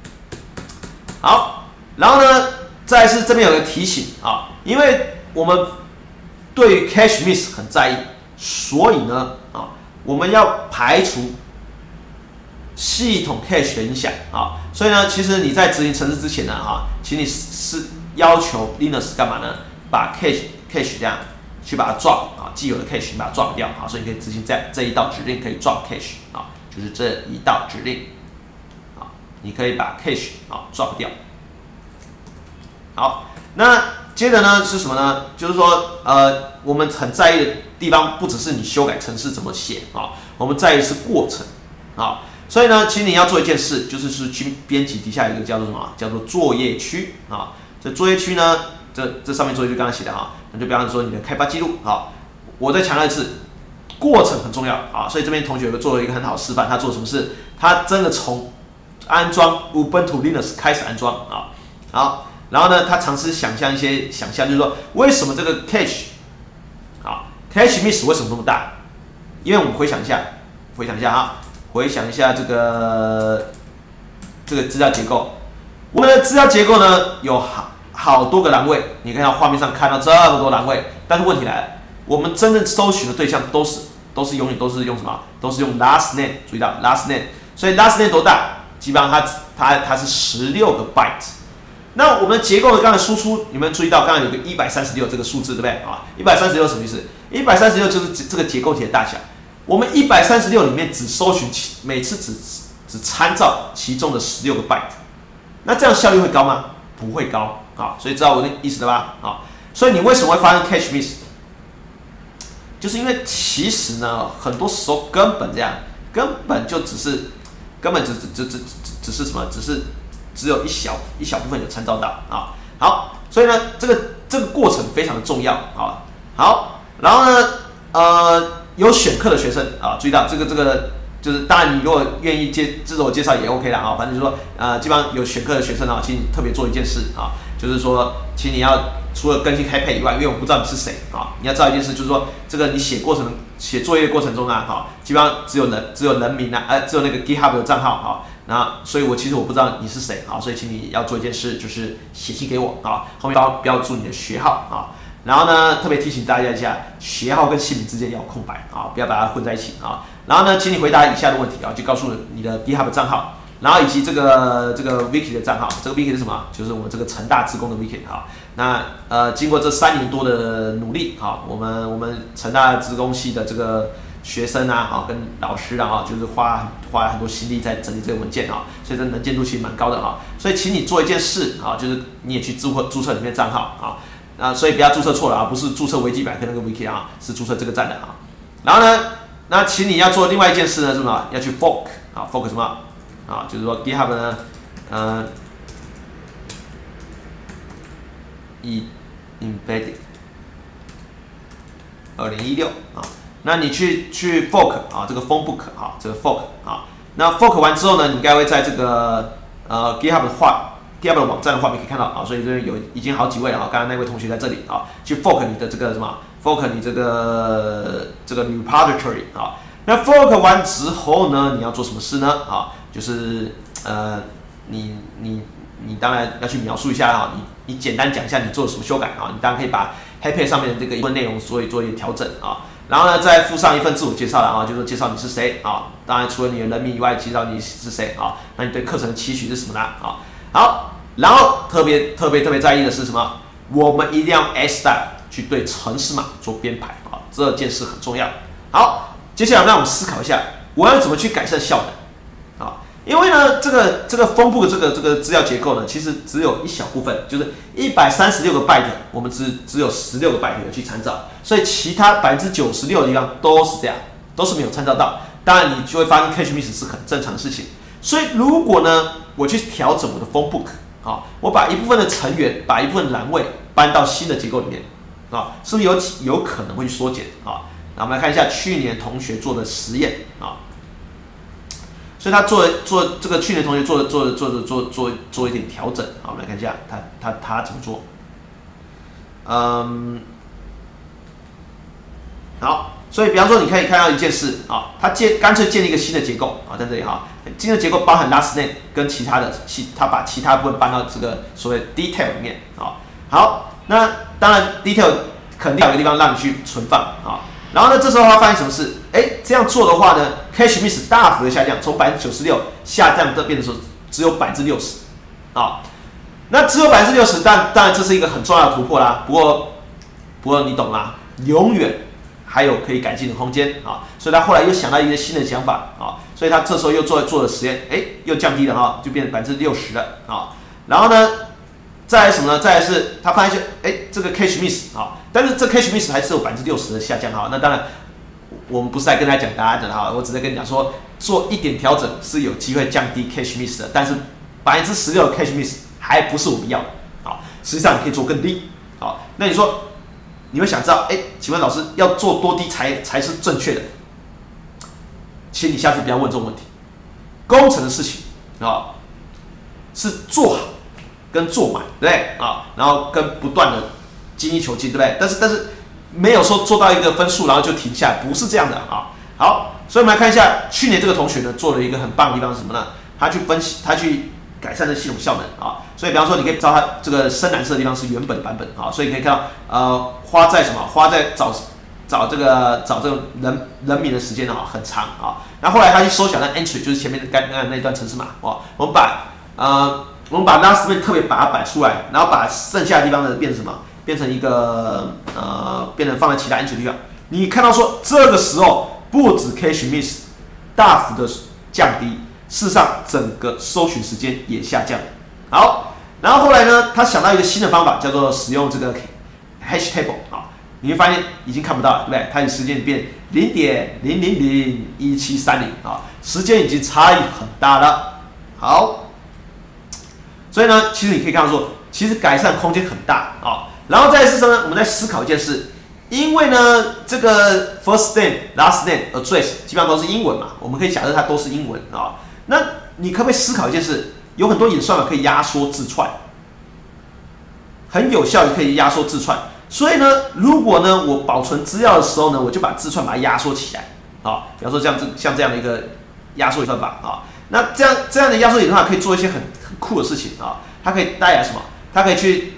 好，然后呢，再来是这边有个提醒啊，因为我们对于 cache miss 很在意，所以呢，啊，我们要排除系统 cache 的影响啊。所以呢，其实你在执行程式之前呢，啊，请你是要求 Linux 干嘛呢？把 cache cache 这样去把它 drop 啊，既有的 cache 你把它 drop 掉啊，所以你可以执行这这一道指令，可以 drop cache 啊，就是这一道指令啊，你可以把 cache 啊 drop 掉。好，那接着呢是什么呢？就是说，呃，我们很在意的地方不只是你修改程式怎么写啊，我们在意的是过程啊。所以呢，请你要做一件事，就是是去编辑底下一个叫做什么？叫做作业区啊。这作业区呢，这这上面作业就刚刚写的啊，那就比方说你的开发记录啊。我再强调一次，过程很重要啊。所以这边同学有做了一个很好的示范，他做什么事？他真的从安装 Ubuntu Linux 开始安装啊，好。然后呢，他尝试想象一些想象，就是说为什么这个 cache 啊 cache miss 为什么这么大？因为我们回想一下，回想一下啊，回想一下这个这个资料结构。我们的资料结构呢有好好多个栏位，你看到画面上看到这么多栏位，但是问题来了，我们真正搜寻的对象都是都是永远都是用什么？都是用 last name， 注意到 last name， 所以 last name 多大？基本上它它它是十六个 byte。那我们结构的刚才输出，你们注意到刚才有个一百三十六这个数字，对不对啊？一百三十六什么意思？一百三十六就是这个结构体的大小。我们一百三十六里面只搜寻其每次只只参照其中的十六个 byte， 那这样效率会高吗？不会高啊，所以知道我的意思了吧？啊，所以你为什么会发生 cache miss？ 就是因为其实呢，很多时候根本这样，根本就只是根本只只只只只只是什么？只是只有一小一小部分有参照到啊。好，所以呢，这个这个过程非常的重要啊。好，然后呢，呃，有选课的学生啊，注意到这个这个就是，当然你如果愿意接自我介绍也 OK 啦啊。反正就是说，呃，基本上有选课的学生啊，请你特别做一件事啊，就是说，请你要除了更新开配以外，因为我不知道你是谁啊，你要知道一件事，就是说，这个你写过程写作业过程中啊，哈，基本上只有人只有人名啊，呃，只有那个 GitHub 的账号啊。那所以，我其实我不知道你是谁啊，所以请你要做一件事，就是写信给我啊，后面标标注你的学号啊。 然后呢，特别提醒大家一下，学号跟姓名之间要有空白啊，不要把它混在一起啊。然后呢，请你回答以下的问题啊，就告诉你的 GitHub 账号，然后以及这个这个 Wiki 的账号。这个 Wiki 是什么？就是我们这个成大职工的 Wiki 哈。那呃，经过这三年多的努力哈，我们我们成大职工系的这个学生啊，啊跟老师啊，就是花花很多心力在整理这个文件啊，所以这能见度其实蛮高的哈。所以请你做一件事啊，就是你也去注册注册里面账号啊。啊，所以不要注册错了啊，不是注册维基百科那个 wiki 啊，是注册这个站的啊。然后呢，那请你要做另外一件事呢，是什么？要去 fork 啊 ，fork 什么？啊，就是说 GitHub 呢，呃 ，embedded 二零一六啊，那你去去 fork 啊，这个 phone book 啊，这个 fork 啊，那 fork 完之后呢，你应该会在这个呃 GitHub 的画。GitHub 的网站的画面可以看到啊，所以这边有已经好几位了啊，刚刚那位同学在这里啊，去 fork 你的这个什么 fork 你这个这个 repository 啊，那 fork 完之后呢，你要做什么事呢？啊，就是呃，你你你当然要去描述一下啊，你你简单讲一下你做了什么修改啊，你当然可以把 Happy 上面的这个一份内容做一做一些调整啊，然后呢再附上一份自我介绍了啊，就是介绍你是谁啊，当然除了你的人名以外，介绍你是谁啊，那你对课程的期许是什么呢？啊，好。然后特别特别特别在意的是什么？我们一定要 S style 去对程式码做编排啊，这件事很重要。好，接下来让我们思考一下，我要怎么去改善效能啊？因为呢，这个这个分布的这个这个资料结构呢，其实只有一小部分，就是一百三十六个 byte， 我们只只有十六个 byte 有去参照，所以其他百分之九十六的地方都是这样，都是没有参照到。当然，你就会发现 cache miss 是很正常的事情。所以如果呢，我去调整我的 phone book。好，我把一部分的成员，把一部分栏位搬到新的结构里面，啊，是不是有有可能会去缩减啊？那我们来看一下去年同学做的实验啊，所以他做做这个去年同学做的做的做的做做做一点调整啊，我们来看一下他他他怎么做，嗯，好。所以，比方说，你可以看到一件事啊，它建干脆建立一个新的结构啊，在这里哈，新的结构包含 last name 跟其他的其，它把其他部分搬到这个所谓 detail 里面啊。好，那当然 detail 肯定有个地方让你去存放啊。然后呢，这时候它发现什么事？哎，这样做的话呢 ，cache miss 大幅的下降，从百分之九十六下降到变成说只有百分之六十啊。那只有百分之六十，但当然这是一个很重要的突破啦。不过，不过你懂啦，永远。还有可以改进的空间啊，所以他后来又想到一些新的想法啊，所以他这时候又做做了实验，哎，又降低了哈，就变成百分之六十了啊。然后呢，再来什么呢？再来是他发现，哎，这个 cache miss 啊，但是这 cache miss 还是有百分之六十的下降哈。那当然，我们不是在跟他讲答案的哈，我只是跟你讲说，做一点调整是有机会降低 cache miss 的，但是百分之十六的 cache miss 还不是我们要的啊。实际上你可以做更低好，那你说。你会想知道，哎，请问老师要做多低才才是正确的？请你下次不要问这种问题。工程的事情啊，是做好跟做满，对不对啊？然后跟不断的精益求精，对不对？但是但是没有说做到一个分数然后就停下来，不是这样的啊。好，所以我们来看一下去年这个同学呢做了一个很棒的地方是什么呢？他去分析，他去改善这系统效能啊。所以比方说，你可以知道它这个深蓝色的地方是原本版本啊，所以你可以看到呃花在什么花在找找这个找这个人人名的时间啊很长啊。然后后来他去缩小那 entry， 就是前面的刚刚那段程式码哦，我们把呃我们把 last name 特别把它摆出来，然后把剩下的地方呢变成什么？变成一个呃变成放在其他 entry 地方。你看到说这个时候不止 cache miss 大幅的降低，事实上整个搜寻时间也下降。好，然后后来呢，他想到一个新的方法，叫做使用这个 hash table 啊，你会发现已经看不到了，对不对？它的时间变零点零零零一七三零啊，时间已经差异很大了。好，所以呢，其实你可以看到说，其实改善空间很大啊。然后再来是什么呢？我们在思考一件事，因为呢，这个 first name、last name、address 基本上都是英文嘛，我们可以假设它都是英文啊。那你可不可以思考一件事？有很多演算法可以压缩字串，很有效，也可以压缩字串。所以呢，如果呢我保存资料的时候呢，我就把字串把它压缩起来啊。比方说这样子，像这样的一个压缩演算法啊，那这样这样的压缩演算法可以做一些很很酷的事情啊。它可以带来什么？它可以去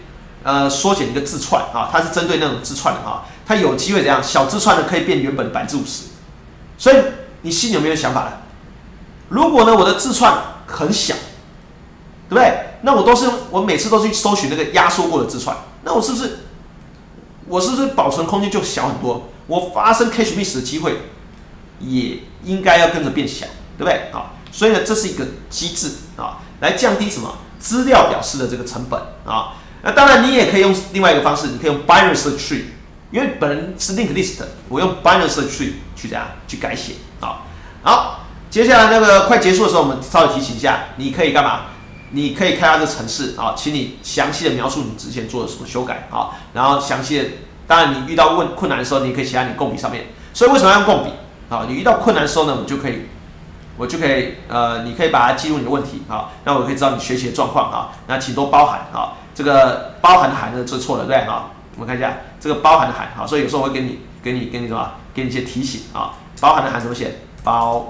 呃缩减一个字串啊，它是针对那种字串的啊，它有机会怎样？小字串呢可以变原本百分之五十，所以你心里有没有想法了？如果呢我的字串很小，对不对？那我都是我每次都去搜寻那个压缩过的字串，那我是不是我是不是保存空间就小很多？我发生 cache miss 的机会也应该要跟着变小，对不对？啊，所以呢这是一个机制啊，来降低什么资料表示的这个成本啊。那当然你也可以用另外一个方式，你可以用 binary search tree， 因为本人是 linked list， 我用 binary search tree 去这样去改写啊。好，接下来那个快结束的时候，我们稍微提醒一下，你可以干嘛？你可以开发这个程式啊，请你详细的描述你之前做的什么修改啊，然后详细的，当然你遇到问困难的时候，你可以写在你共笔上面。所以为什么要用共笔？啊，你遇到困难的时候呢，我就可以，我就可以，呃，你可以把它记录你的问题啊，那我可以知道你学习的状况啊，那请多包涵啊，这个包含的含呢这错了，对不对啊？我们看一下这个包含的含啊，所以有时候我会给你，给你，给你什么？给你一些提醒啊，包含的含怎么写？包，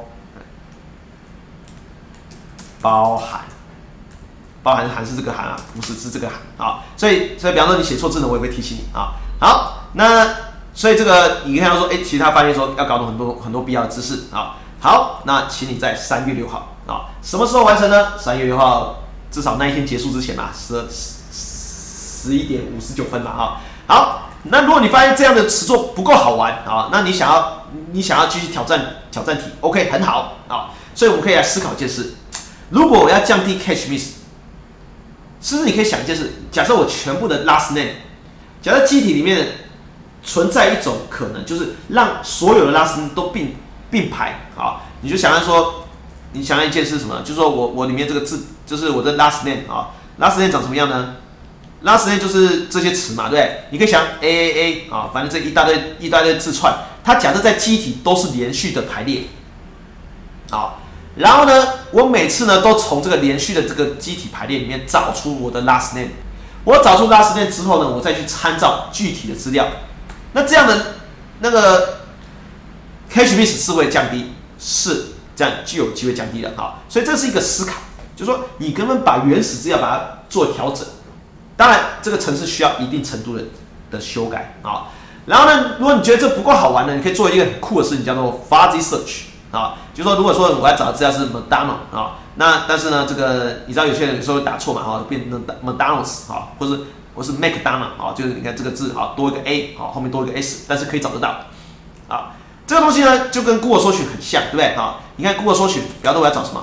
包含。包含含是这个含啊，不是是这个含啊，所以所以比方说你写错字呢，我也会提醒你啊。好，那所以这个你看到说，哎，其实他发现说要搞懂很多很多必要的知识啊。好，那请你在三月六号啊，什么时候完成呢？三月六号至少那一天结束之前嘛，十十一点五十九分嘛啊。好，那如果你发现这样的词作不够好玩啊，那你想要你想要继续挑战挑战题 ，OK， 很好啊。所以我们可以来思考一件事：如果我要降低 cache miss。是不是你可以想一件事？假设我全部的 last name， 假设机体里面存在一种可能，就是让所有的 last name 都并并排啊，你就想象说，你想象一件事是什么？就是说我我里面这个字，就是我的 last name 啊 ，last name 长什么样呢 ？last name 就是这些词嘛，对不对？你可以想 A A A 啊，反正这一大堆一大堆字串，它假设在机体都是连续的排列，好。然后呢，我每次呢都从这个连续的这个机体排列里面找出我的 last name。我找出 last name 之后呢，我再去参照具体的资料。那这样的那个 cache miss 是会降低，是这样就有机会降低的啊。所以这是一个思考，就是说你根本把原始资料把它做调整。当然，这个程式需要一定程度的的修改啊。然后呢，如果你觉得这不够好玩呢，你可以做一个很酷的事情，叫做 fuzzy search。啊，就是说，如果说我要找的资料是 McDonald 啊，那但是呢，这个你知道有些人有时候会打错嘛，哈，变成 McDonald's 啊，或是或是 McDonald 啊，就是你看这个字啊，多一个 A 啊，后面多一个 S， 但是可以找得到啊。这个东西呢，就跟 Google 搜寻很像，对不对啊？你看 Google 搜寻，比方说我要找什么？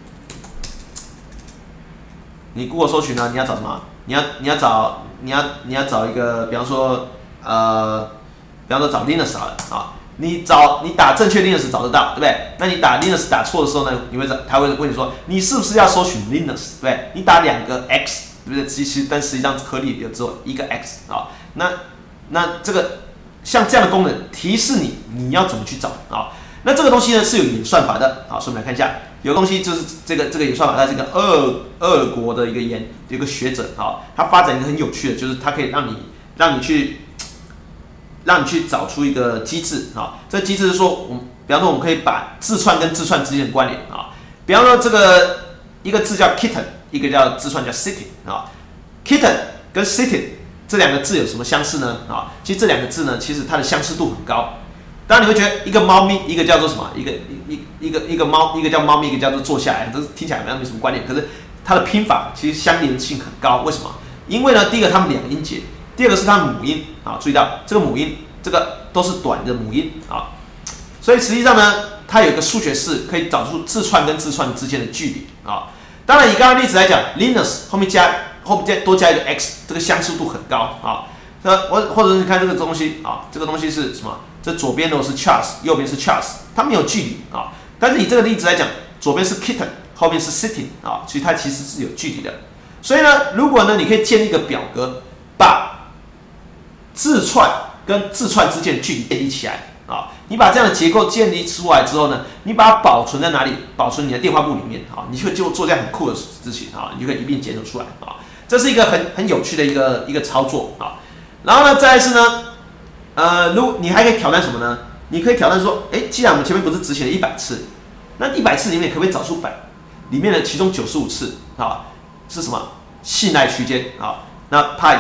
你 Google 搜寻呢，你要找什么？你要你要找你要你要找一个，比方说呃，比方说找 Linux 好了啊。你找你打正确 Linux 找得到，对不对？那你打 Linux 打错的时候呢，你会找他会问你说，你是不是要搜寻 Linux， 对不对？你打两个 X， 对不对？其实但实际上颗粒有只有一个 X 啊。那那这个像这样的功能提示你你要怎么去找啊？那这个东西呢是有演算法的啊，所以我们来看一下，有个东西就是这个这个演算法，它是一个俄俄国的一个研一个学者啊，他发展一个很有趣的，就是它可以让你让你去。让你去找出一个机制啊，这个机制是说，我们比方说我们可以把字串跟字串之间的关联啊，比方说这个一个字叫 kitten， 一个叫字串叫 sitting 啊 ，kitten 跟 sitting 这两个字有什么相似呢？啊，其实这两个字呢，其实它的相似度很高。当然你会觉得一个猫咪，一个叫做什么？一个一一个一个猫，一个叫猫咪，一个叫做坐下来，这听起来好像没什么关联，可是它的拼法其实相连性很高。为什么？因为呢，第一个它们两个音节。第二个是它的母音啊，注意到这个母音，这个都是短的母音啊，所以实际上呢，它有一个数学式可以找出字串跟字串之间的距离啊。当然，以刚刚例子来讲 ，Linux 后面加后面加多加一个 x， 这个相似度很高啊。那我或者是看这个东西啊，这个东西是什么？这左边呢是 Charles， 右边是 Charles， 它没有距离啊。但是以这个例子来讲，左边是 kitten， 后面是 sitting 啊，所以它其实是有距离的。所以呢，如果呢，你可以建立一个表格，把字串跟字串之间的距离建立起来啊，你把这样的结构建立出来之后呢，你把它保存在哪里？保存你的电话簿里面啊，你就就做这样很酷的事情啊，你就可以一并检索出来啊，这是一个很很有趣的一个一个操作啊。然后呢，再来是呢，呃，如你还可以挑战什么呢？你可以挑战说，哎，既然我们前面不是只写了一百次，那一百次里面可不可以找出百里面的其中九十五次啊是什么信赖区间啊？那怕有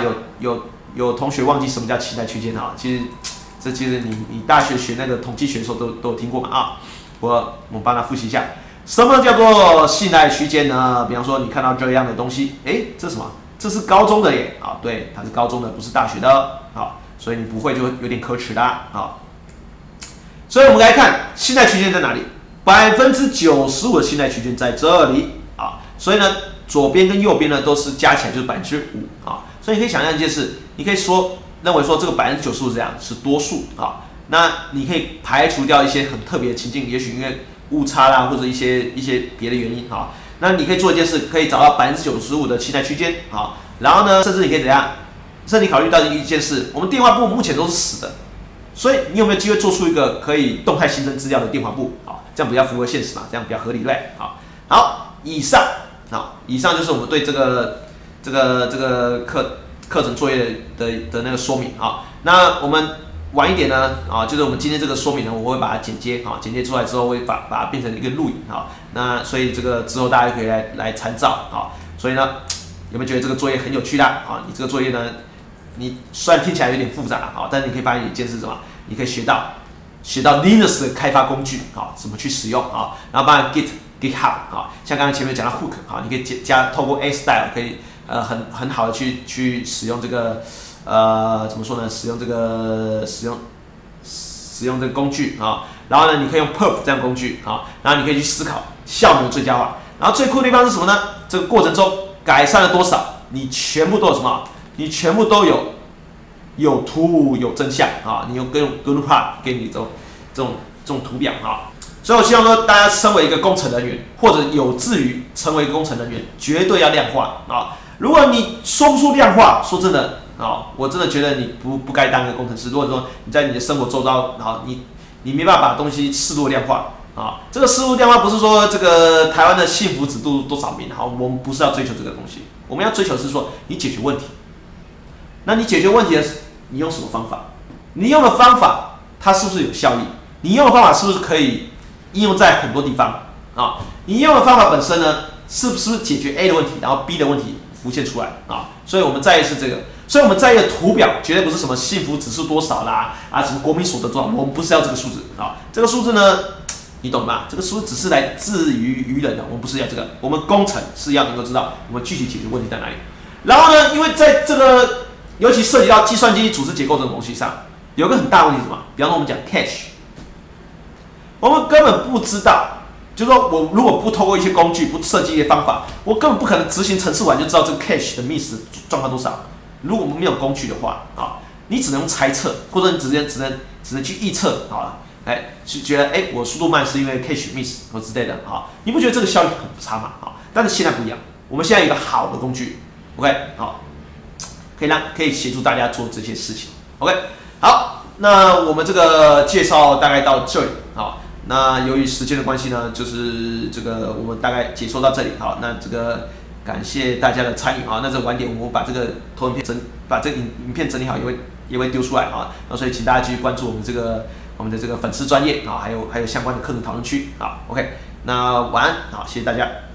有有同学忘记什么叫信赖区间啊？其实这其实你你大学学那个统计学的时候都都有听过嘛啊。我我帮他复习一下，什么叫做信赖区间呢？比方说你看到这样的东西，哎，这是什么？这是高中的耶啊，对，它是高中的，不是大学的啊，所以你不会就有点可耻的啊。所以我们来看信赖区间在哪里？百分之九十五的信赖区间在这里啊，所以呢，左边跟右边呢都是加起来就是百分之五啊，所以你可以想象一件事，你可以说认为说这个百分之九十五这样是多数啊，那你可以排除掉一些很特别的情境，也许因为误差啦或者一些一些别的原因啊。那你可以做一件事，可以找到百分之九十五的信赖区间啊，然后呢，甚至你可以怎样？甚至你考虑到一件事，我们电话簿目前都是死的，所以你有没有机会做出一个可以动态新增资料的电话簿啊？这样比较符合现实嘛，这样比较合理，对不对？好，好，以上啊，以上就是我们对这个这个这个课课程作业的的那个说明啊。那我们晚一点呢，啊，就是我们今天这个说明呢，我会把它剪接，啊，剪接出来之后会把把它变成一个录影，啊，那所以这个之后大家可以来来参照，啊，所以呢，有没有觉得这个作业很有趣的？啊，你这个作业呢，你虽然听起来有点复杂，啊，但是你可以发现一件事是什么？你可以学到学到 Linux 的开发工具，啊，怎么去使用，啊，然后包含 Git、GitHub， 啊，像刚才前面讲到 Hook， 啊，你可以加透过 A-Style 可以呃很很好的去去使用这个。呃，怎么说呢？使用这个使用使用这个工具啊，然后呢，你可以用 perf 这样工具啊，然后你可以去思考效能最佳化。然后最酷的地方是什么呢？这个过程中改善了多少？你全部都有什么？你全部都有有图有真相啊！你用跟用 GoodPart 给你这种这种这种图表啊。所以我希望说，大家身为一个工程人员，或者有志于成为工程人员，绝对要量化啊！如果你说不出量化，说真的。啊，我真的觉得你不不该当个工程师。如果说你在你的生活周遭，啊，你你没办法把东西适度量化啊。这个适度量化不是说这个台湾的幸福指数多少名，好，我们不是要追求这个东西，我们要追求是说你解决问题。那你解决问题的，你用什么方法？你用的方法它是不是有效益？你用的方法是不是可以应用在很多地方啊？你用的方法本身呢，是不是解决 A 的问题，然后 B 的问题浮现出来啊？所以我们在意是这个。所以我们在意的图表绝对不是什么幸福指数多少啦，啊，什么国民所得多少，我们不是要这个数字啊。这个数字呢，你懂吗？这个数字只是来自于愚人的，我们不是要这个。我们工程是要能够知道我们具体解决问题在哪里。然后呢，因为在这个尤其涉及到计算机组织结构这种东西上，有个很大的问题是什么？比方说我们讲 cache， 我们根本不知道，就是说我如果不透过一些工具，不设计一些方法，我根本不可能执行程式完就知道这个 cache 的 miss 状况多少。如果我们没有工具的话啊，你只能用猜测，或者你只能只能只能去预测啊，哎，是觉得哎我速度慢是因为 cache miss 或之类的啊，你不觉得这个效率很差吗？啊，但是现在不一样，我们现在有一个好的工具 ，OK， 好，可以让可以协助大家做这些事情 ，OK， 好，那我们这个介绍大概到这里，好，那由于时间的关系呢，就是这个我们大概解说到这里，好，那这个。感谢大家的参与啊！那这晚点我们把这个投影片整，把这个影影片整理好，也会也会丢出来啊。那所以请大家继续关注我们这个我们的这个粉丝专页啊，还有还有相关的课程讨论区啊。OK， 那晚安，好，谢谢大家。